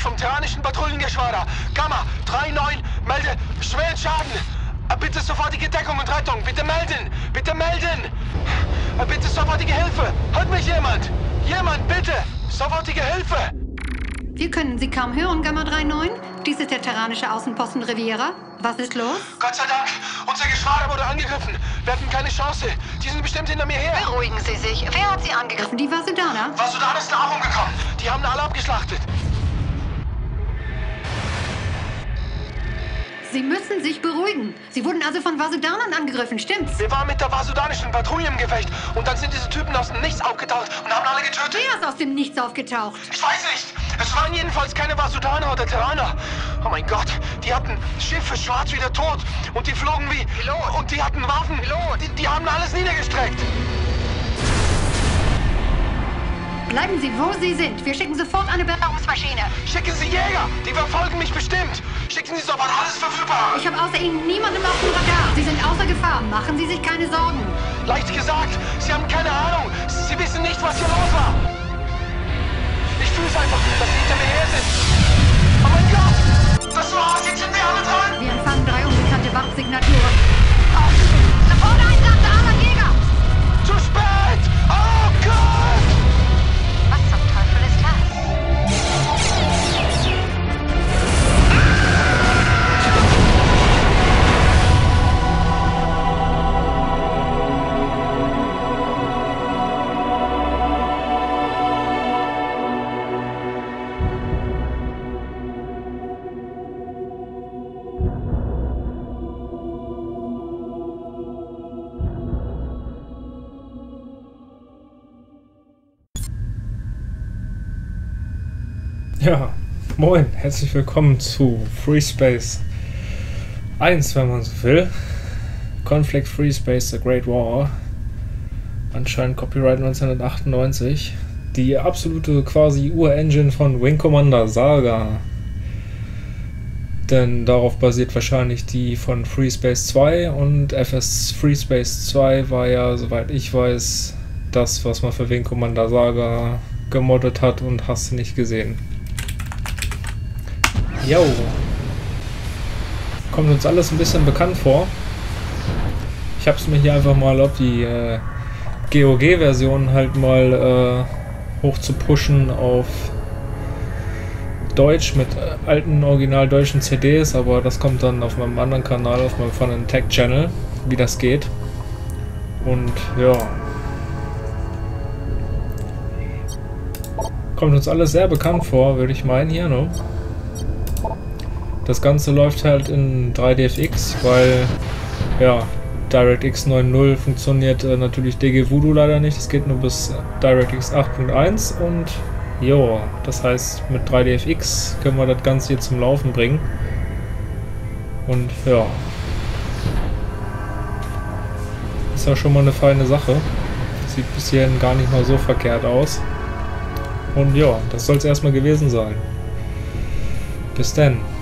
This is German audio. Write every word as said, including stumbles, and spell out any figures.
vom terranischen Patrouillengeschwader. Gamma drei neun, melde schweren Schaden. Bitte sofortige Deckung und Rettung. Bitte melden. Bitte melden. Bitte sofortige Hilfe. Hört mich jemand? Jemand, bitte. Sofortige Hilfe. Wir können Sie kaum hören, Gamma drei neun. Dies ist der terranische Außenposten Riviera. Was ist los? Gott sei Dank. Unser Geschwader wurde angegriffen. Wir hatten keine Chance. Die sind bestimmt hinter mir her. Beruhigen Sie sich. Wer hat Sie angegriffen? Die Vasudaner? Vasudaner sind auch umgekommen. Die haben alle abgeschlachtet. Sie müssen sich beruhigen. Sie wurden also von Vasudanern angegriffen, stimmt's? Wir waren mit der vasudanischen Patrouille im Gefecht und dann sind diese Typen aus dem Nichts aufgetaucht und haben alle getötet. Wer ist aus dem Nichts aufgetaucht? Ich weiß nicht. Es waren jedenfalls keine Vasudaner oder Terraner. Oh mein Gott, die hatten Schiffe schwarz wie der Tod und die flogen wie... Pilot. Und die hatten Waffen. Pilot. Die, die haben alles niedergestreckt. Bleiben Sie, wo Sie sind. Wir schicken sofort eine Bergungsmaschine. Schicken Sie Jäger. Die verfolgen mich bestimmt. Schicken Sie sofort alles verfügbar. Ich habe außer Ihnen niemanden auf dem Radar. Sie sind außer Gefahr. Machen Sie sich keine Sorgen. Leicht gesagt. Sie haben keine Ahnung. Sie wissen nicht, was hier los war. Ich fühle es einfach, dass Sie hinter mir her sind. Oh mein Gott. Das war's. Jetzt sind wir alle dran. Wir empfangen drei unbekannte Wachsignaturen. Oh, sofort Einsatz, armer Jäger. Zu spät. Oh Gott. Was zum Teufel ist das? Ja, moin, herzlich willkommen zu Free Space eins, wenn man so will. Conflict Free Space, The Great War. Anscheinend Copyright neunzehnhundertachtundneunzig. Die absolute quasi Urengine von Wing Commander Saga. Denn darauf basiert wahrscheinlich die von Free Space zwei und F S Free Space zwei war ja, soweit ich weiß, das, was man für Wing Commander Saga gemoddet hat und hast du nicht gesehen. Jo. Kommt uns alles ein bisschen bekannt vor. Ich habe es mir hier einfach mal auf die äh, G O G-Version halt mal äh, hoch zu pushen auf Deutsch mit äh, alten original deutschen C Ds, aber das kommt dann auf meinem anderen Kanal, auf meinem Fun and Tech Channel, wie das geht. Und ja. Kommt uns alles sehr bekannt vor, würde ich meinen hier, ne? Das Ganze läuft halt in drei D F X, weil, ja, DirectX neun Punkt null funktioniert äh, natürlich D G Voodoo leider nicht. Es geht nur bis DirectX acht Punkt eins und, jo, das heißt, mit drei D F X können wir das Ganze hier zum Laufen bringen. Und, ja. Ist ja schon mal eine feine Sache. Sieht bis hierhin gar nicht mal so verkehrt aus. Und ja, das soll es erstmal gewesen sein. Bis dann.